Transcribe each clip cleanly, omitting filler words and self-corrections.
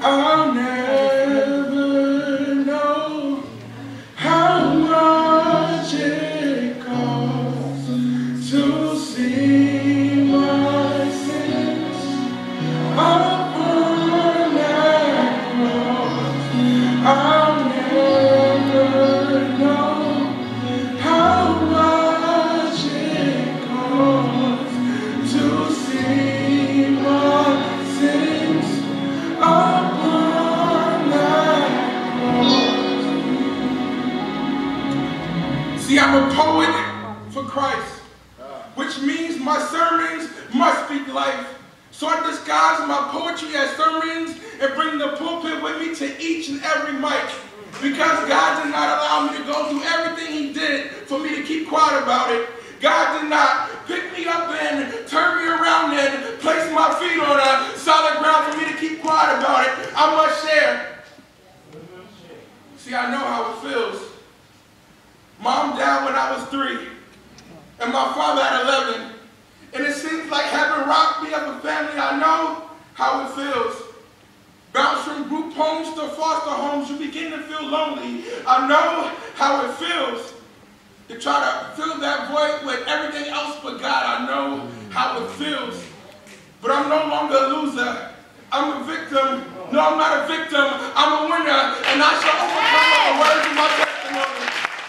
I'll never know how much it costs to see my sins upon that cross. I'll never know how much it costs to see my sins upon that cross. See, I'm a poet for Christ, which means my sermons must speak life. So I disguise my poetry as sermons and bring the pulpit with me to each and every mic. Because God did not allow me to go through everything he did for me to keep quiet about it. God did not pick me up and turn me around and place my feet on a solid ground for me to keep quiet about it. I must share. See, I know how it feels. Mom died when I was 3, and my father at 11. And it seems like heaven rocked me of a family. I know how it feels. Bounce from group homes to foster homes, you begin to feel lonely. I know how it feels to try to fill that void with everything else but God. I know how it feels. But I'm no longer a loser. I'm a victim. No, I'm not a victim. I'm a winner, and I shall overcome with the words of my testimony.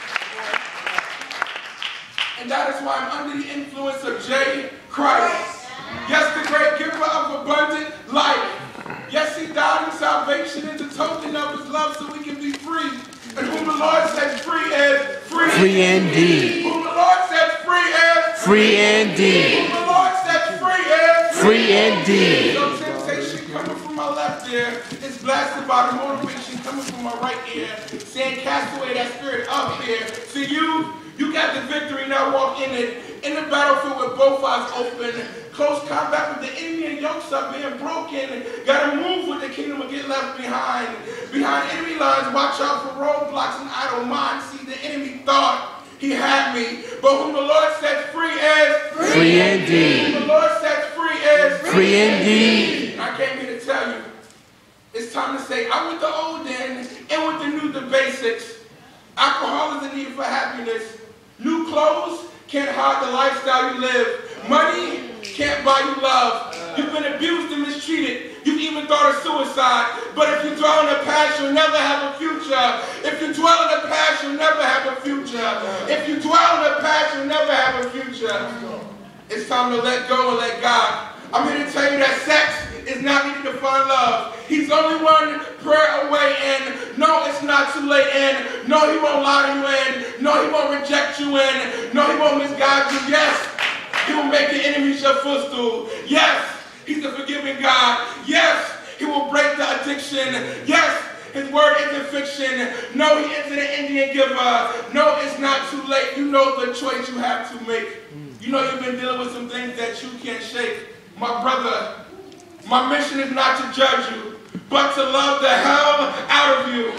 And that is why I'm under the influence of J. Christ. Yes, the great giver of abundant life. Yes, he died, and salvation is a token of his love so we can be free. And whom the Lord sets free is free. Free indeed. Whom the Lord sets free is free indeed. Whom the Lord sets free is free indeed. No temptation coming from my left ear is blasted by the motivation coming from my right ear. Saying, cast away that spirit up here. See, you got the victory, now walk in it. In the battlefield with both eyes open. Close combat with the enemy and yokes are being broken. Gotta move with the kingdom and get left behind. Behind enemy lines, watch out for roadblocks and idle minds. See, the enemy thought he had me. But whom the Lord sets free is free indeed. Whom the Lord sets free is free indeed. I came here to tell you, it's time to say, out with the old in and with the new, the basics. Alcohol is a need for happiness. New clothes can't hide the lifestyle you live. Money can't buy you love. You've been abused and mistreated. You've even thought of suicide. But if you dwell in the past, you'll never have a future. If you dwell in the past, you'll never have a future. If you dwell in the past, you'll never have a future. It's time to let go and let God. I'm here to tell you that sex is not needed to find love. He's only one prayer away, and no, it's not too late, and no, he won't lie to you, and no, he won't reject you, and no, he won't misguide you. Yes, he will make your enemies your footstool. Yes, he's a forgiving God. Yes, he will break the addiction. Yes, his word isn't fiction. No, he isn't an Indian giver. No, it's not too late. You know the choice you have to make. You know you've been dealing with some things that you can't shake. My brother, my mission is not to judge you, but to love the hell out of you.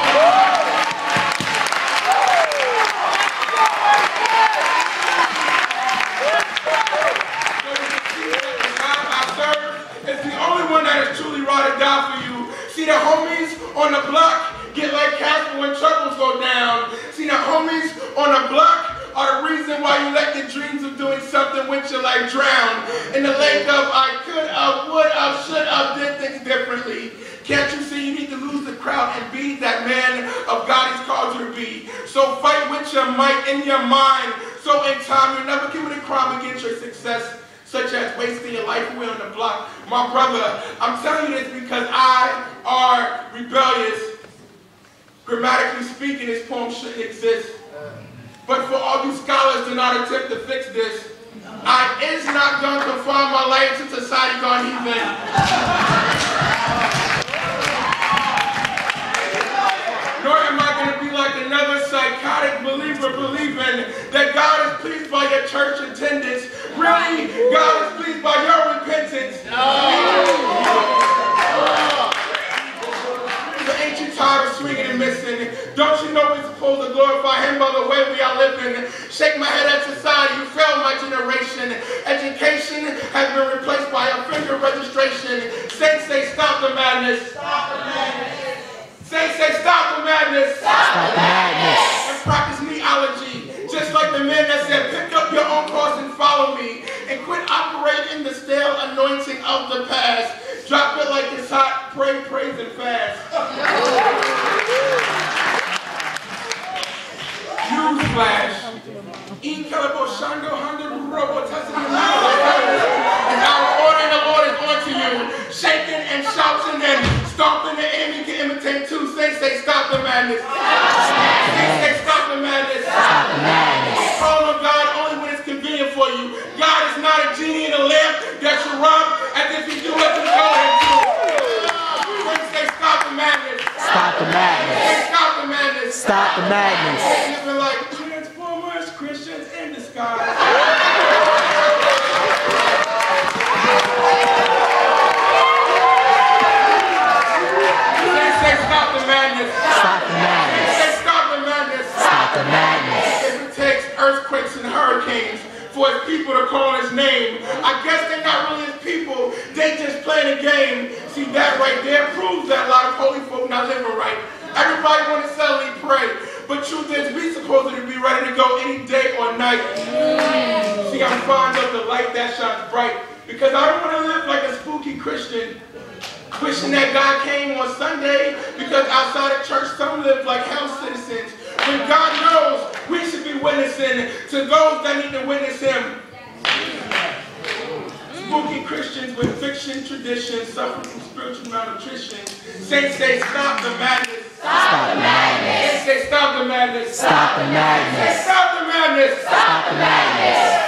It's the only one that is truly ride or die for you. See, the homies on the block get like Casper when troubles go down. See, the homies on the block are the reason why you let your dreams of doing something with your life drown in the lake of I could have, would have, should have, did things differently. Can't you see you need to lose the crowd and be that man of God he's called you to be? So fight with your might in your mind. So in time you'll never commit a crime against your success, such as wasting your life away on the block. My brother, I'm telling you this because I are rebellious. Grammatically speaking, this poem shouldn't exist. But for all you scholars do not attempt to fix this, I is not going to confine my life to society gone heathen. Nor am I going to be like another psychotic believer believing that God is pleased by your church attendance. Really, God is pleased by your repentance. So ain't you tired of swinging and missing? Don't you know we're supposed to glorify him by the way we are living? Shake my head at society, you failed my generation. Education has been replaced by a finger registration. Saints say stop the madness. Stop madness. Stop the madness. And practice meology. Just like the man that said, pick up your own cross and follow me. And quit operating the stale anointing of the past. Drop it like it's hot. Pray, praise, and fast. Newsflash. In Calaboshando, Honda, Robo, Testament, and our order in the Lord is onto you. Shaking and shouting and stomping the air. You can imitate too. Say, stop the madness. Say, stop the madness. Stop the madness. Call on God only when it's convenient for you. God is not a genie in a lamp that you rub as if he do what you call him to. Say, stop the madness. Stop the madness. Say, stop the madness. Stop the madness. It's been like Transformers, Christians in disguise. Say, stop the madness. Stop the madness. Say, stop the madness. Stop the madness. If it takes earthquakes and hurricanes for his people to call his name, I guess they're not really his people, they just playing a game. See, that right there proves that a lot of holy folk not living right. Everybody want to suddenly pray, but truth is we supposed to be ready to go any day or night. See, I'm fond of the light that shines bright, because I don't want to live like a spooky Christian, wishing that God came on Sunday, because outside of church some live like hell citizens. When God knows we should be witnessing to those that need to witness him. Spooky Christians with fiction traditions suffering from spiritual malnutrition. Saints say stop the madness. Stop the madness. Saints say stop the madness. Stop the madness. Say stop the madness. Stop the madness.